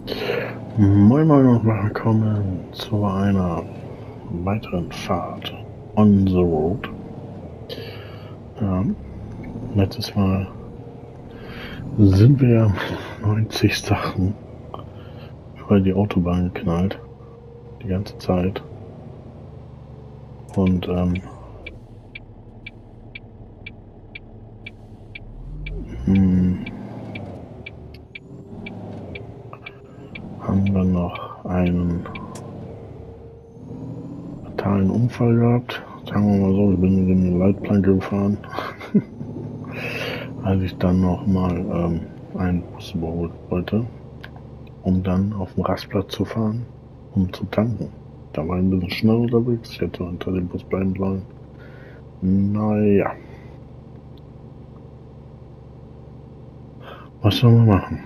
Moin Moin und willkommen zu einer weiteren Fahrt on the road. Ja, letztes Mal sind wir mit 90 Sachen über die Autobahn geknallt, die ganze Zeit. Und haben dann noch einen fatalen Unfall gehabt. Sagen wir mal so, ich bin in eine Leitplanke gefahren. Als ich dann nochmal einen Bus überholt wollte, um dann auf den Rastplatz zu fahren, um zu tanken. Da war ich ein bisschen schnell unterwegs, ich hätte unter dem Bus bleiben sollen. Naja. Was sollen wir machen?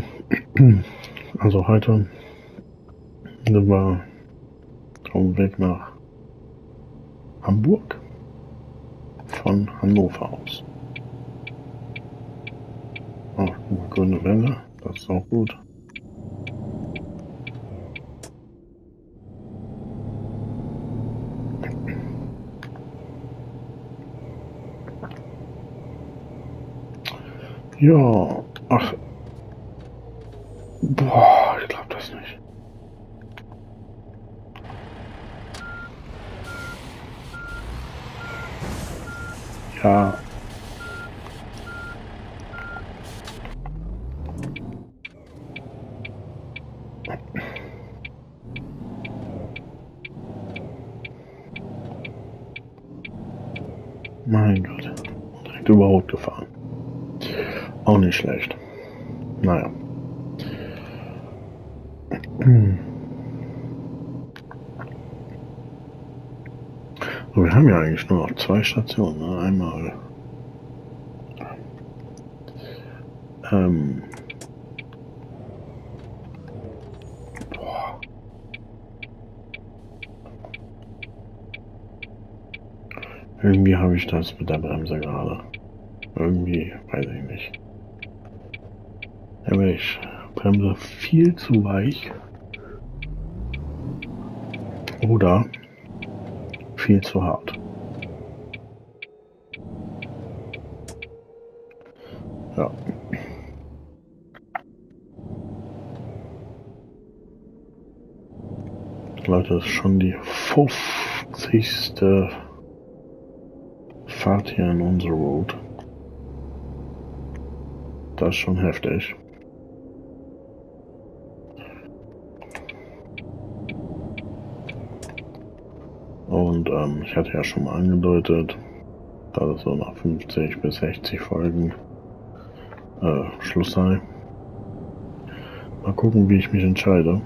Also heute sind wir auf dem Weg nach Hamburg von Hannover aus. Oh, grüne Welle, das ist auch gut. Ja, ach. Boah, ich glaube das nicht. Ja. Mein Gott. Direkt über Rot gefahren. Auch nicht schlecht. Naja. So, wir haben ja eigentlich nur noch 2 Stationen. Ne? Einmal irgendwie habe ich das mit der Bremse gerade. Irgendwie, weiß ich nicht. Aber ich bremse viel zu weich. Oder viel zu hart. Ja. Leute, das ist schon die 50. Fahrt hier in unsere Road. Das ist schon heftig. Und ich hatte ja schon mal angedeutet, dass es so nach 50 bis 60 Folgen Schluss sei. Mal gucken, wie ich mich entscheide.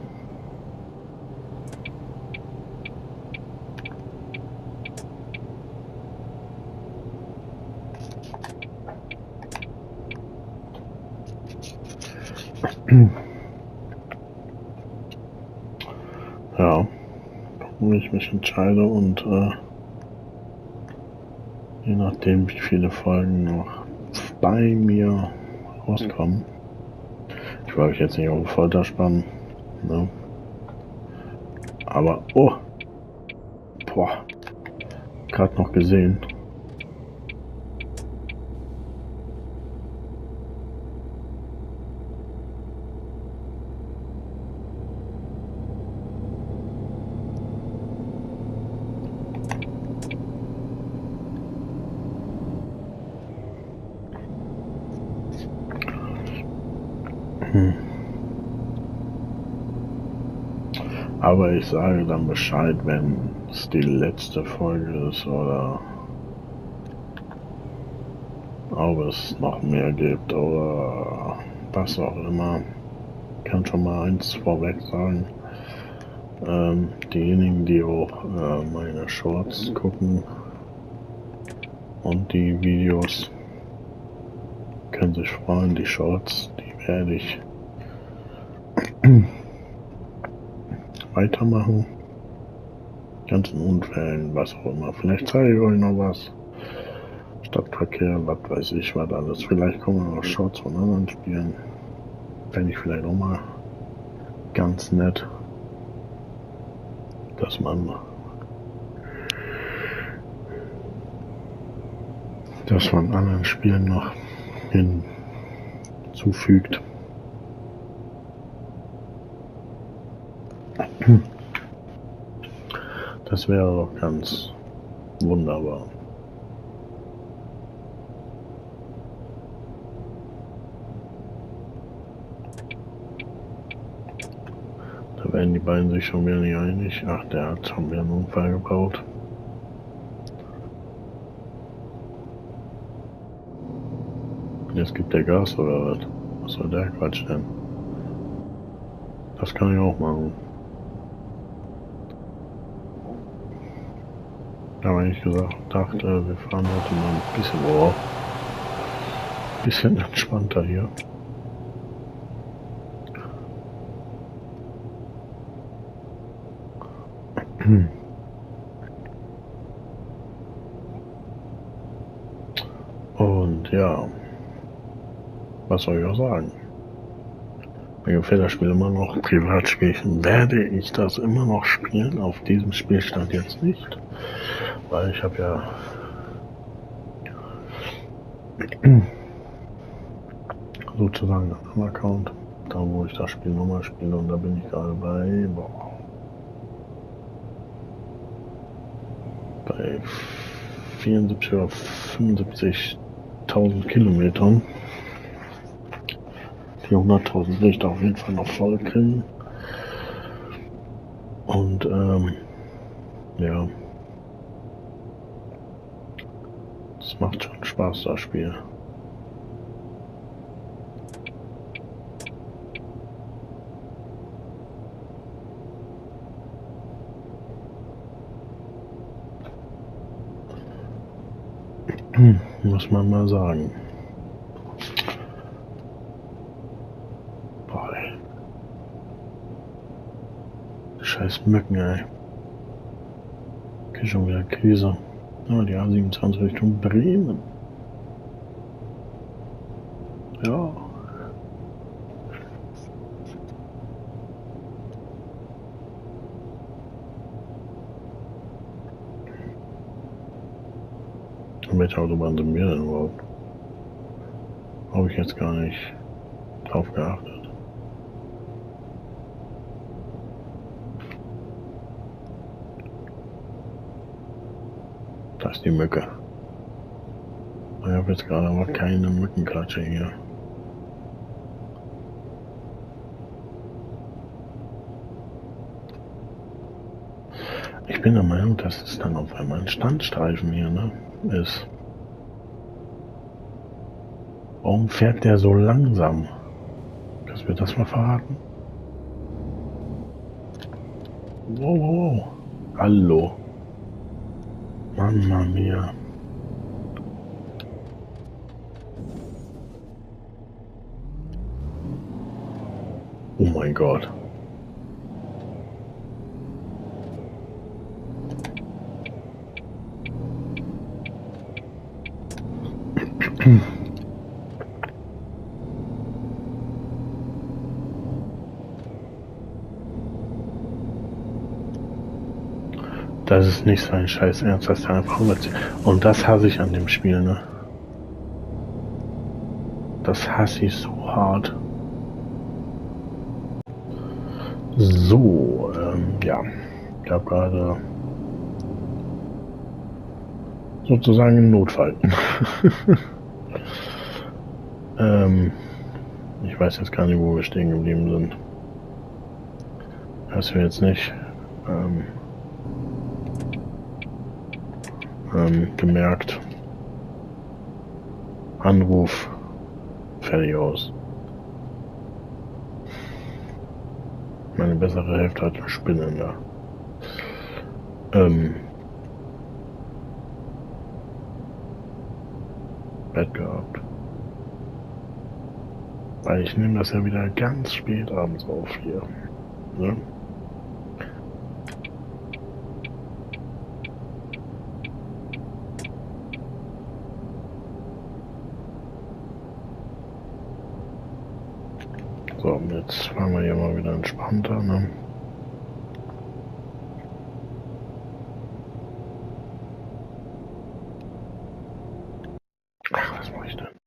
Ja, wie ich mich entscheide und je nachdem, wie viele Folgen noch bei mir rauskommen. Ich will euch jetzt nicht auf Folter spannen, ne? Aber, oh, boah, gerade noch gesehen. Aber ich sage dann Bescheid, wenn es die letzte Folge ist oder ob es noch mehr gibt oder was auch immer. Ich kann schon mal eins vorweg sagen. Diejenigen, die auch meine Shorts gucken und die Videos, können sich freuen. Die Shorts, die werde ich weitermachen. Ganzen Unfällen, was auch immer. Vielleicht zeige ich euch noch was. Stadtverkehr, was weiß ich, was alles. Vielleicht kommen noch Shorts von anderen Spielen. Werde ich vielleicht auch mal ganz nett, dass man anderen Spielen noch hinzufügt. Das wäre doch ganz wunderbar. Da werden die beiden sich schon wieder nicht einig. Ach, der hat schon wieder einen Unfall gebaut. Jetzt gibt der Gas oder was? Was soll der Quatsch denn? Das kann ich auch machen. Aber ich dachte, wir fahren heute mal ein bisschen entspannter hier. Und ja, was soll ich auch sagen? Mir gefällt das Spiel immer noch. Privat spielen werde ich das immer noch spielen. Auf diesem Spielstand jetzt nicht. Weil ich habe ja sozusagen einen anderen Account, da wo ich das Spiel nochmal spiele, und da bin ich gerade bei 74 oder 75.000 Kilometern. Die 100.000 will ich da auf jeden Fall noch voll kriegen. Und ja, es macht schon Spaß, das Spiel. Muss man mal sagen. Boah, ey. Scheiß Mücken, ey. Okay, schon wieder Krise. Ja, die A27 Richtung Bremen. Ja. Welche Autobahn sind wir denn überhaupt? Habe ich jetzt gar nicht drauf geachtet. Das ist die Mücke. Ich habe jetzt gerade aber keine Mückenklatsche hier. Ich bin der Meinung, dass es dann auf einmal ein Standstreifen hier, ne, ist. Warum fährt der so langsam? Kannst du mir das mal verraten? Wow, wow, wow. Hallo. Mamma mia. Oh mein Gott. Das ist nicht sein Scheiß Ernst, dass er einfach rüberzieht. Und das hasse ich an dem Spiel, ne? Das hasse ich so hart. So, ja. Ich habe gerade sozusagen einen Notfall. Ich weiß jetzt gar nicht, wo wir stehen geblieben sind. Das wir jetzt nicht gemerkt. Anruf, fertig aus. Meine bessere Hälfte hat Spinnen da. Bett gehabt. Weil ich nehme das ja wieder ganz spät abends auf hier. Ne? So, jetzt fahren wir hier mal wieder entspannter, ne? Ach, was mache ich denn?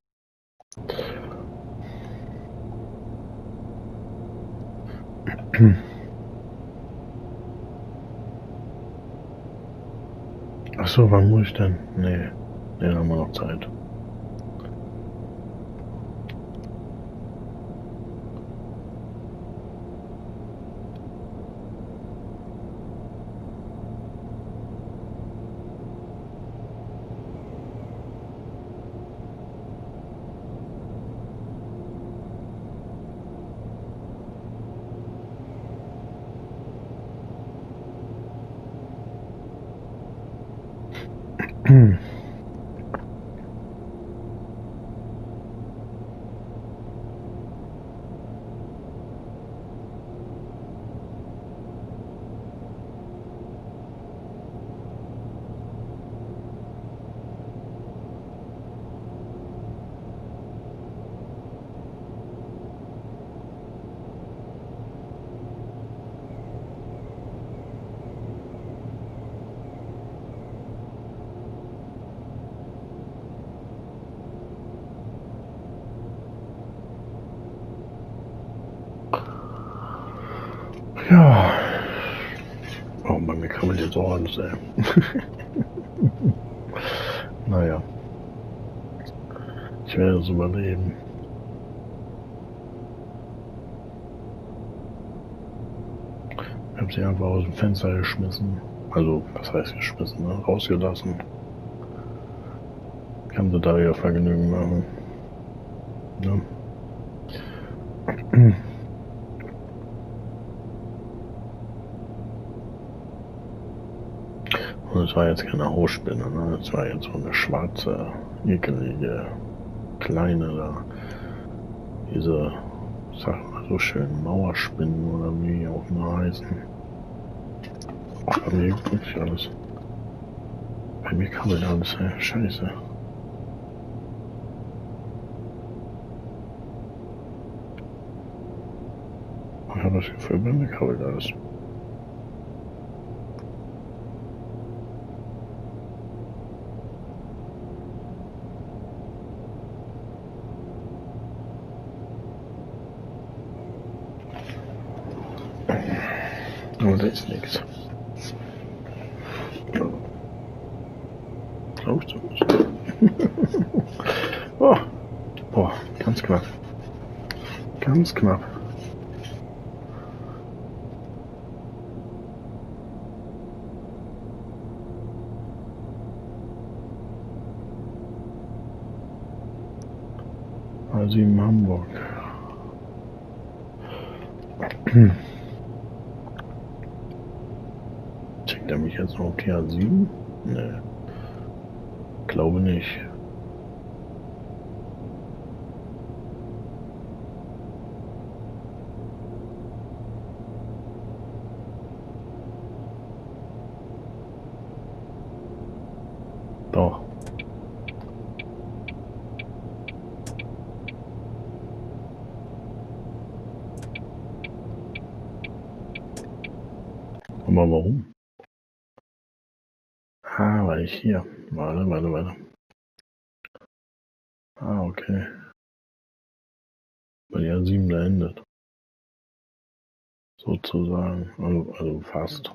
Achso, wann muss ich denn? Nee, da haben wir noch Zeit. Ja. Oh, bei mir kann man jetzt auch alles, ey. Naja. Ich werde es überleben. Ich habe sie einfach aus dem Fenster geschmissen. Also, was heißt geschmissen, ne? Rausgelassen. Kann sie da ihr Vergnügen machen. Ne? Und es war jetzt keine Hausspinne, ne? Es war jetzt so eine schwarze, ekelige, kleine da. Diese, sag mal so schön, Mauerspinnen oder wie die auch immer heißen. Ach, bei mir wirklich alles. Bei mir krabbelt alles, ey. Scheiße. Ich habe das Gefühl, bei mir krabbelt alles. Aber da ist nichts. Glaubst du nicht? Oh. Boah, ganz knapp. Ganz knapp. Also in Hamburg. Checkt er mich jetzt noch auf die A7? Nee. Glaube nicht. Doch. Aber warum? Ah, weil ich hier. Warte. Ah, okay. Weil die A7 da endet. Sozusagen. Also fast.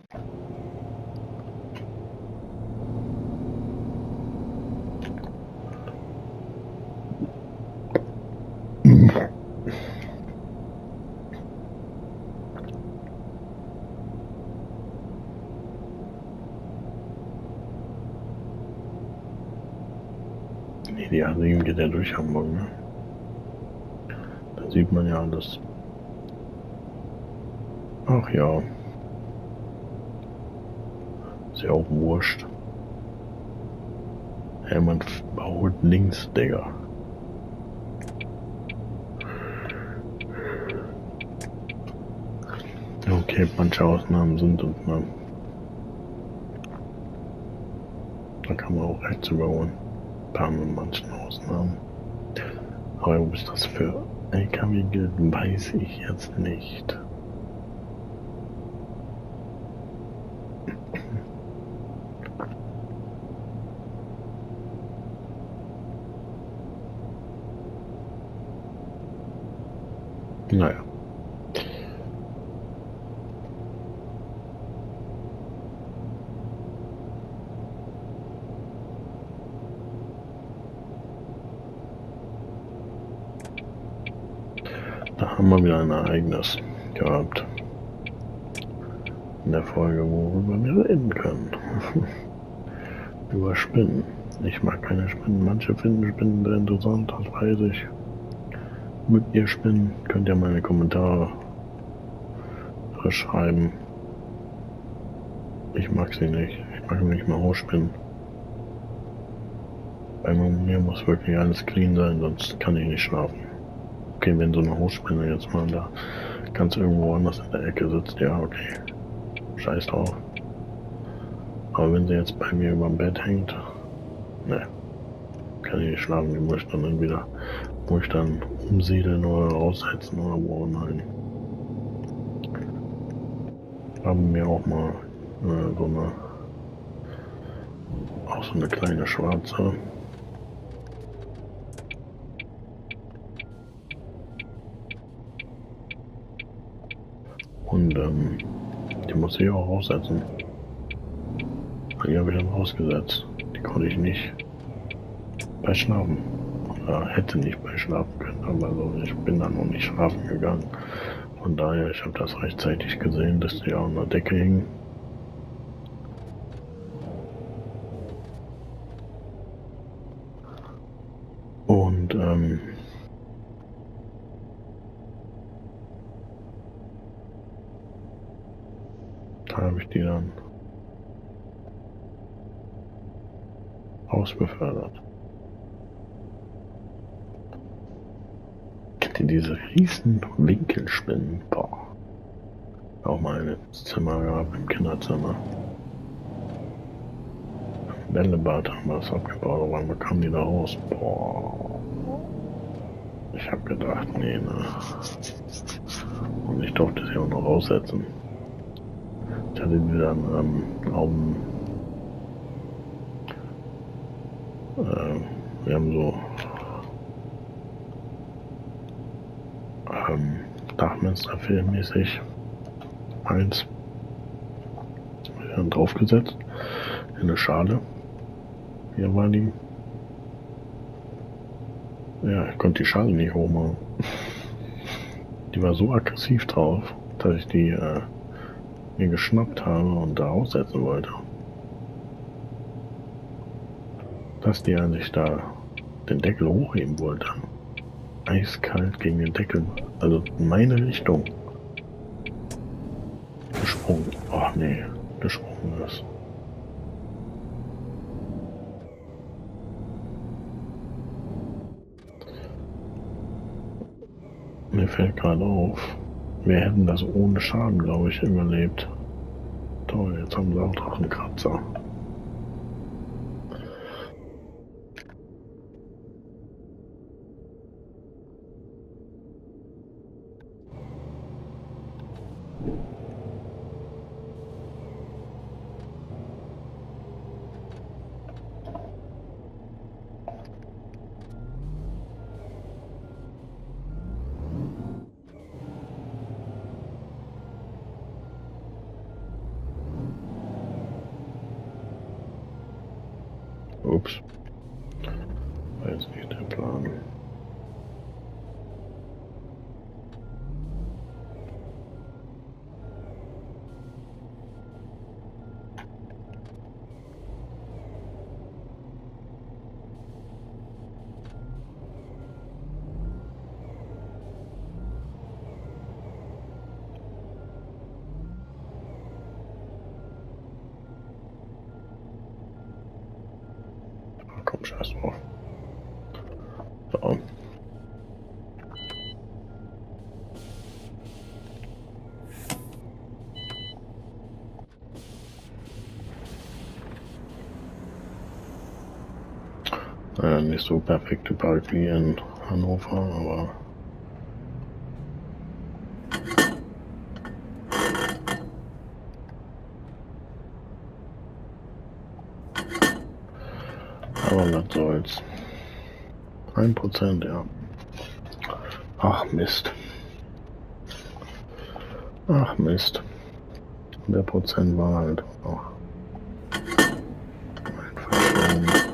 Nee, die A7 geht ja durch Hamburg, ne? Da sieht man ja alles. Ach ja. Ist ja auch wurscht. Ja, man baut links, Digga. Okay, manche Ausnahmen sind und ne. Da kann man auch rechts überholen. Ein paar mit manchen Ausnahmen. Aber ob ich das für LKW gilt, weiß ich jetzt nicht. Naja. Da haben wir wieder ein Ereignis gehabt. In der Folge, worüber wir reden können. Über Spinnen. Ich mag keine Spinnen. Manche finden Spinnen sehr interessant, das weiß ich. Mögt ihr Spinnen? Könnt ihr meine Kommentare schreiben. Ich mag sie nicht. Ich mag nicht mal Hausspinnen. Bei mir muss wirklich alles clean sein, sonst kann ich nicht schlafen. Okay, wenn so eine Hausspinne jetzt mal da ganz irgendwo anders in der Ecke sitzt, ja, okay. Scheiß drauf. Aber wenn sie jetzt bei mir über dem Bett hängt, ne, kann ich nicht schlafen. Die muss ich dann entweder umsiedeln oder raussetzen oder wo auch nein. Haben mir auch mal so eine kleine schwarze. Und die muss ich auch raussetzen. Die habe ich dann rausgesetzt. Die konnte ich nicht bei Schlafen. Oder hätte nicht bei Schlafen können, aber so, ich bin dann noch nicht schlafen gegangen. Von daher, ich habe das rechtzeitig gesehen, dass die auch an der Decke hing. Und da habe ich die dann rausbefördert. Kennt ihr diese riesen Winkelspinnen? Boah. Auch mal ein Zimmer gehabt, im Kinderzimmer. Im Bällebad haben wir das abgebaut, aber wann kamen die da raus? Boah. Ich habe gedacht, nee, ne. Und ich durfte sie auch noch raussetzen. Ich hatte die dann wir haben so Dachfensterfilmmäßig eins dann draufgesetzt in eine Schale. Hier war die. Ja, ich konnte die Schale nicht hochmachen. Die war so aggressiv drauf, dass ich die mir geschnappt habe und da aussetzen wollte. Dass die, als ich da den Deckel hochheben wollte, eiskalt gegen den Deckel, also in meine Richtung, gesprungen. Ach nee, gesprungen ist. Mir fällt gerade auf, wir hätten das ohne Schaden, glaube ich, überlebt. Toll, jetzt haben sie auch noch einen Kratzer. Ups. War jetzt nicht der Plan. Komm, scheiß drauf. So. Naja, nicht so perfekte Park wie in Hannover, aber Aber was soll's. 1%, ja. Ach Mist. Ach Mist. Und der Prozent war halt auch einfach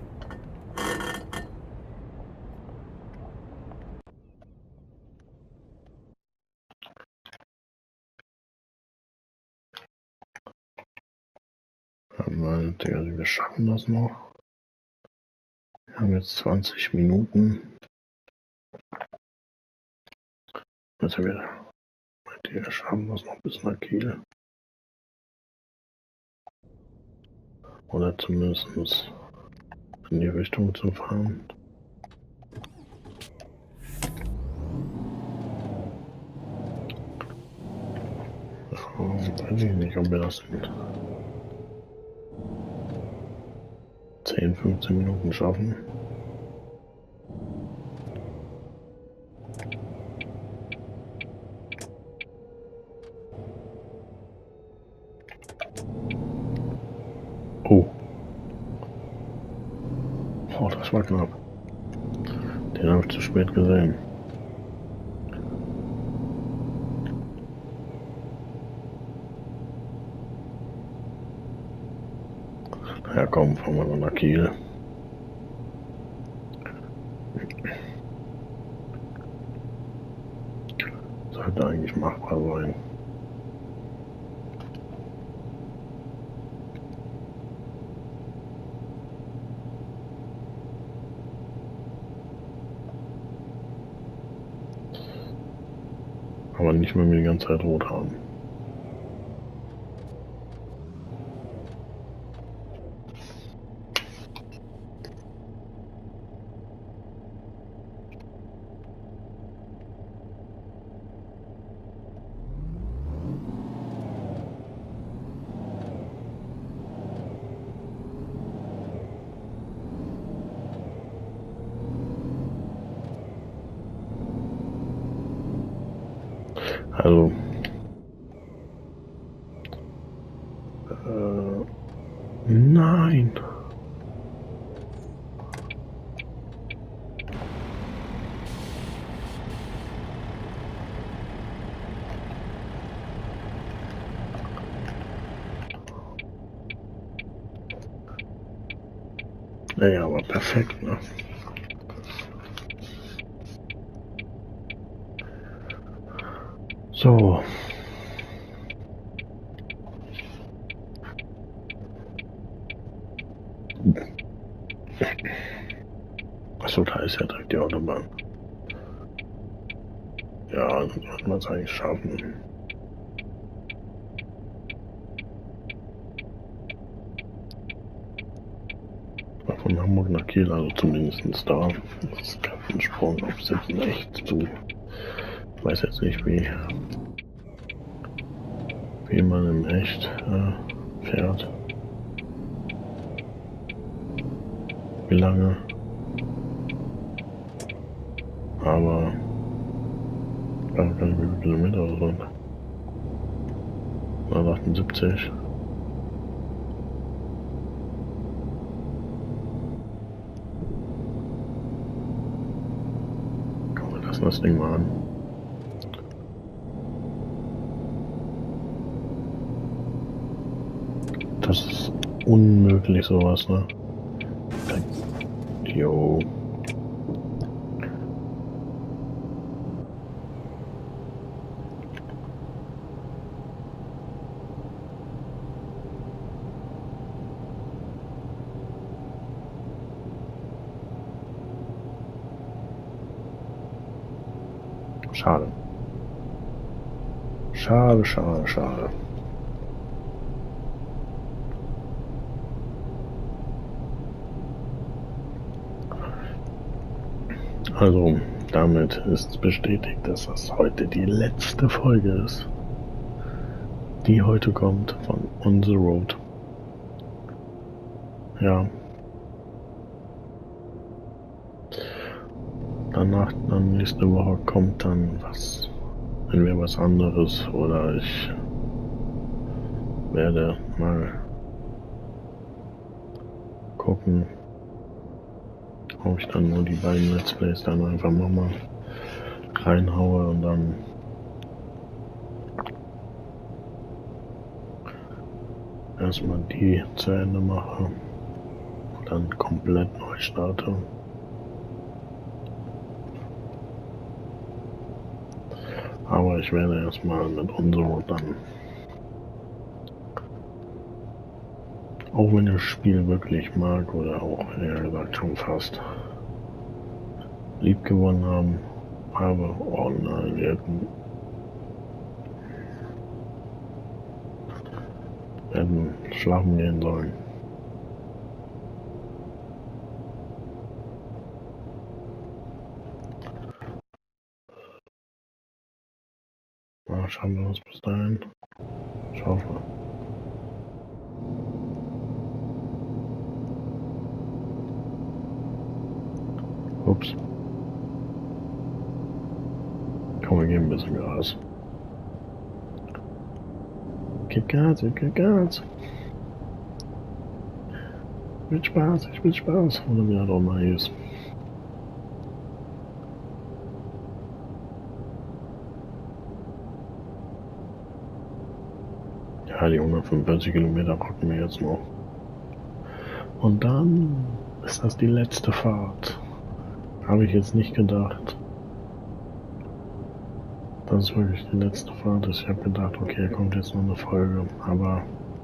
wir schaffen das noch. Wir haben jetzt 20 Minuten. Also wir schaffen das noch bis nach Kiel. Oder zumindest in die Richtung zu fahren. Weiß ich nicht, ob wir das in 10, 15 Minuten schaffen. Oh. Oh, das war knapp. Den habe ich zu spät gesehen. Ja komm, fahren wir mal nach Kiel. Sollte eigentlich machbar sein. Aber nicht, wenn wir die ganze Zeit rot haben. Also, nein. Naja, aber perfekt, ne? So. Achso, da ist ja direkt die Autobahn. Ja, dann sollten wir es eigentlich schaffen. Von Hamburg nach Kiel, also zumindest da. Das ist kein Sprung auf 7 echt zu. Ich weiß jetzt nicht, wie man im Echt fährt. Wie lange? Aber ich weiß gar nicht, wie viele Kilometer oder so. 178. Komm, wir lassen das Ding mal an. Das ist unmöglich, sowas, ne? Jo. Schade. Schade, schade, schade. Also, damit ist bestätigt, dass das heute die letzte Folge ist, die heute kommt von On the Road. Ja. Danach, dann nächste Woche kommt dann was, entweder was anderes oder ich werde mal gucken, ob ich dann nur die beiden Let's Plays dann einfach nochmal reinhaue und dann erstmal die zu Ende mache, dann komplett neu starte. Aber ich werde erstmal mit unserem dann, auch wenn ich das Spiel wirklich mag oder auch eher gesagt schon fast lieb gewonnen habe, oh nein, wir hätten schlafen gehen sollen. Na, schauen wir uns bis dahin. Ich hoffe. Ups. Komm, wir geben ein bisschen Gas. Gib Gas, gib Gas. Mit Spaß, ich will Spaß. Oder wie das auch mal ist. Ja, die 145 Kilometer rocken wir jetzt noch. Und dann ist das die letzte Fahrt. Habe ich jetzt nicht gedacht, dass es wirklich die letzte Fahrt ist. Ich habe gedacht, okay, kommt jetzt noch eine Folge, aber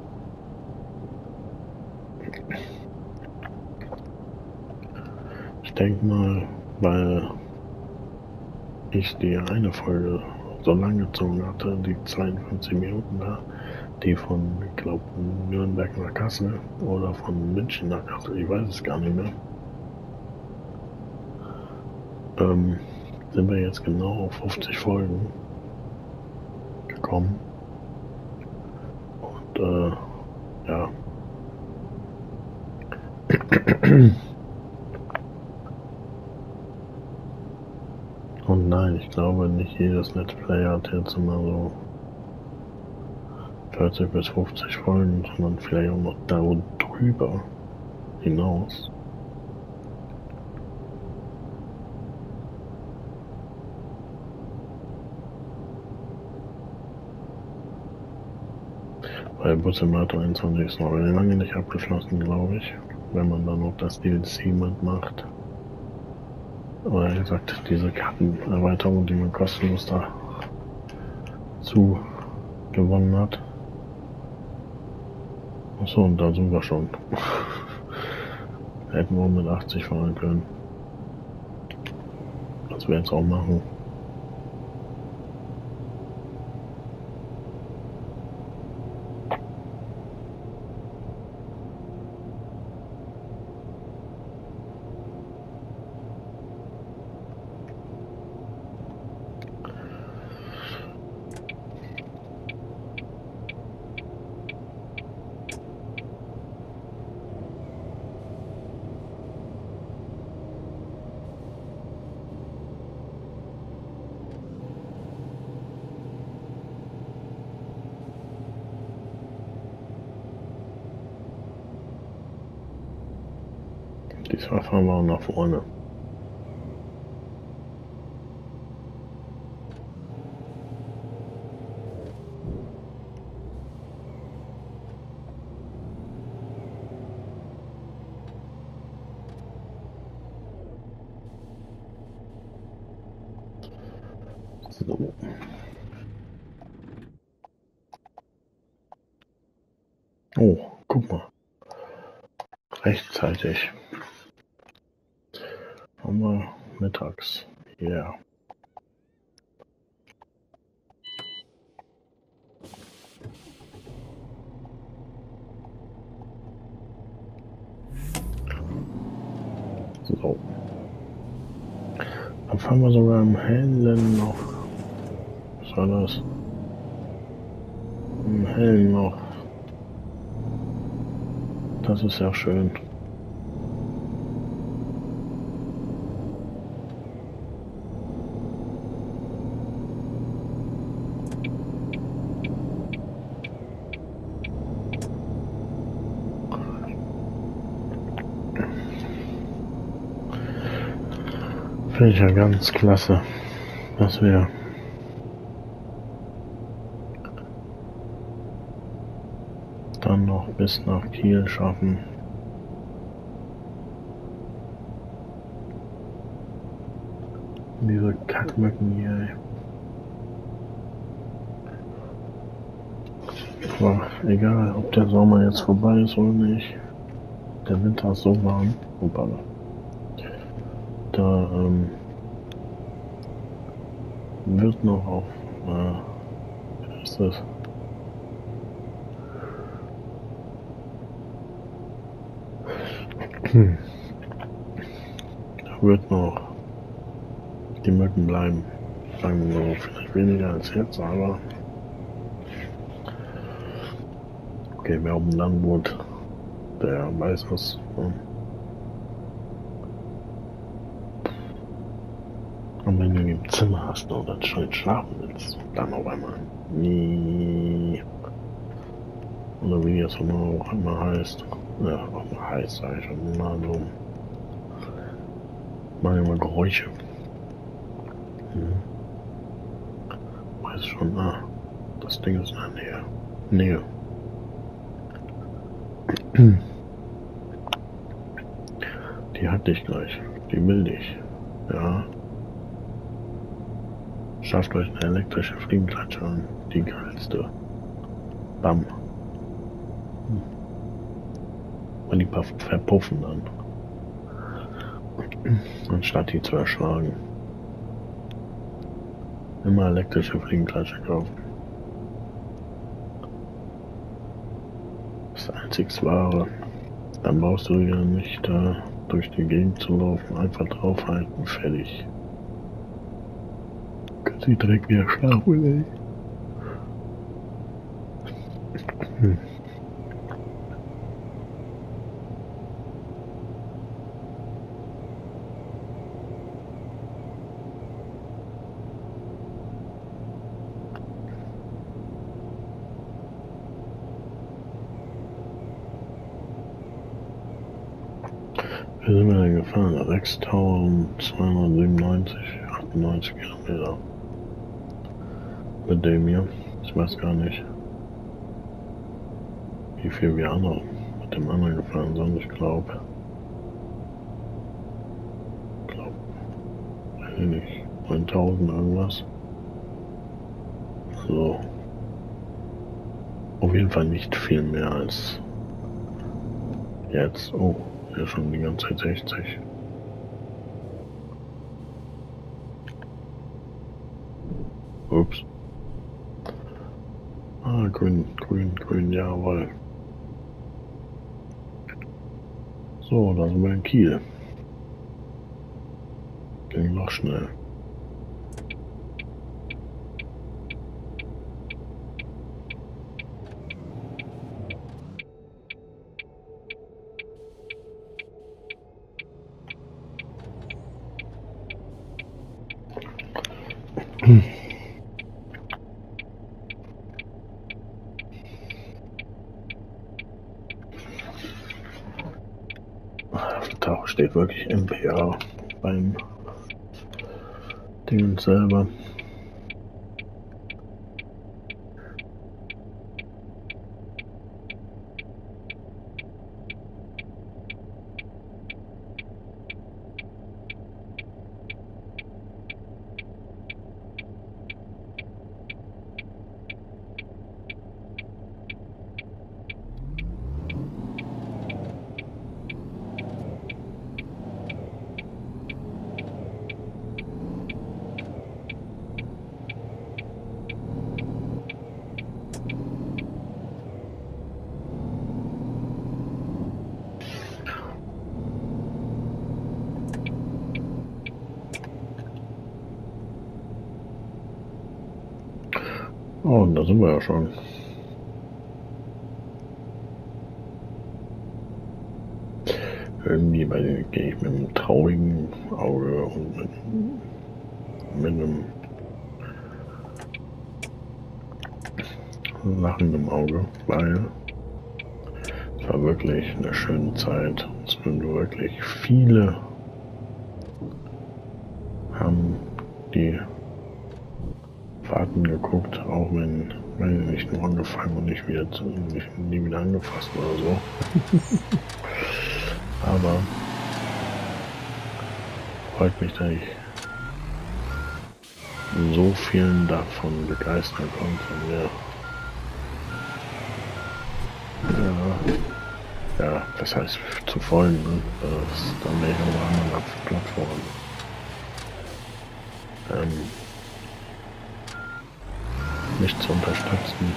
ich denke mal, weil ich die eine Folge so lang gezogen hatte, die 52 Minuten da, die von, ich glaube, Nürnberg nach Kassel oder von München nach Kassel, ich weiß es gar nicht mehr, sind wir jetzt genau auf 50 Folgen gekommen. Und ja. Und nein, ich glaube nicht jedes Let's Play hat jetzt immer so 40 bis 50 Folgen, sondern vielleicht auch noch darüber hinaus. Bei Bus Simulator 21 ist noch lange nicht abgeschlossen, glaube ich, wenn man dann noch das DLC mitmacht. Oder wie gesagt, diese Kartenerweiterung, die man kostenlos da zu gewonnen hat. Achso, und da sind wir schon. Hätten wir mit 80 fahren können. Das wir jetzt auch machen. Diesmal fahren wir auch nach vorne. So. Oh, guck mal. Rechtzeitig. Haben wir mittags. Ja. Yeah. So. Dann fahren wir sogar im Hellen noch. Was war das? Im Hellen noch. Das ist ja schön. finde ich ja ganz klasse, dass wir dann noch bis nach Kiel schaffen. Diese Kackmücken hier, ey. Aber egal, ob der Sommer jetzt vorbei ist oder nicht. Der Winter ist so warm. Hoppala. Da wird noch auf wie ist das? Da wird noch die Mücken bleiben. Sagen wir so, vielleicht weniger als jetzt, aber okay, wer auf dem Land wohnt, der weiß was. Und wenn du im Zimmer hast oder schön schlafen willst, dann auf einmal nie. Oder wie es auch immer heißt. Ja, auch mal heiß, sag ich schon mal so. Machen immer Geräusche. Weiß schon, das Ding ist in der Nähe. Die hat dich gleich. Die will dich. Ja. Schafft euch eine elektrische Fliegenklatsche an. Die geilste. Bam. Und die verpuffen dann. Anstatt die zu erschlagen. Immer elektrische Fliegenklatsche kaufen. Das einzig Wahre. Dann brauchst du ja nicht durch die Gegend zu laufen. Einfach draufhalten. Fertig. Kannst du direkt wieder schlafen, ey. Wie sind wir denn gefahren? 6.297, 98 Kilometer. Mit dem hier. Ich weiß gar nicht, wie viel wir andere mit dem anderen gefahren sind. Ich glaube, weiß ich nicht, 9.000 irgendwas. So. Auf jeden Fall nicht viel mehr als jetzt. Oh. Ja, schon die ganze Zeit 60. Ups. Grün, jawohl. So, da sind wir in Kiel. Ging noch schnell. Auf dem Tacho steht wirklich MPA beim Ding selber. Oh, und da sind wir ja schon. Irgendwie gehe ich mit einem traurigen Auge und mit einem lachendem Auge, weil es war wirklich eine schöne Zeit. Es sind wirklich viele haben die Fahrten geguckt, auch wenn nicht nur angefangen und nie wieder angefasst oder so. Aber freut mich, dass ich so vielen davon begeistern konnte, mir ja, das heißt zu folgen, ne? Das ist dann nicht auf anderen Plattformen. Mich zu unterstützen.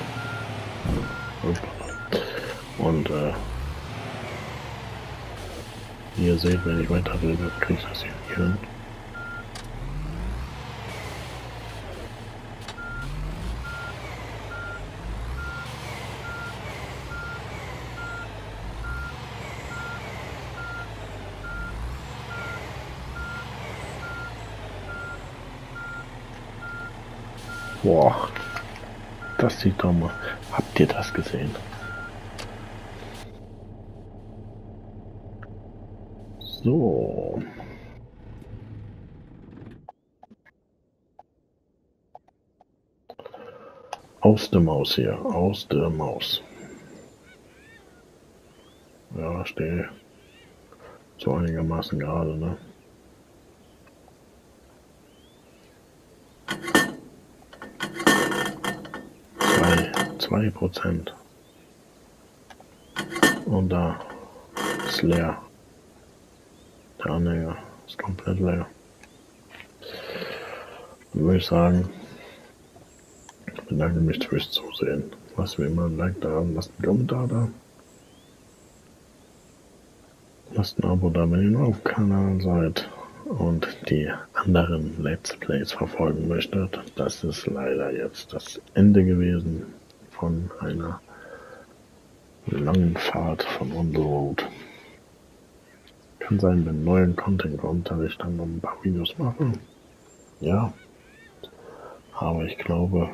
Und wie ihr seht, wenn ich weiterrede, kriege ich das hier hin. Boah, das sieht doch mal. Habt ihr das gesehen? So. Aus der Maus hier, aus der Maus. Ja, stehe so einigermaßen gerade, ne? 2%. Und da ist leer. Der Anhänger ist komplett leer. Dann würde ich sagen, bedanke mich fürs Zusehen. Lasst mir immer ein Like da, lasst einen Kommentar da. Lasst ein Abo da, wenn ihr neu auf dem Kanal seid und die anderen Let's Plays verfolgen möchtet. Das ist leider jetzt das Ende gewesen von einer langen Fahrt von On The Road. Kann sein, wenn neuen Content kommt, dass ich dann noch ein paar Videos mache. Ja, aber ich glaube,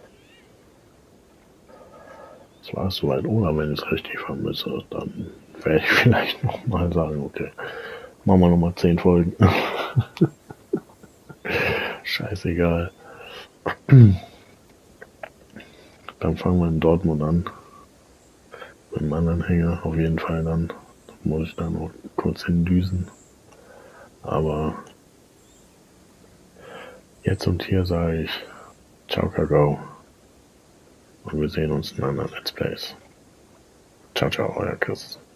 es war soweit, oder wenn ich es richtig vermisse, dann werde ich vielleicht nochmal sagen, okay, machen wir nochmal 10 Folgen. Scheißegal. Dann fangen wir in Dortmund an. Mit dem anderen Hänger auf jeden Fall dann. Da muss ich dann noch kurz hindüsen. Aber jetzt und hier sage ich ciao, Kakao. Und wir sehen uns in anderen Let's Plays. Ciao, ciao, euer Chris.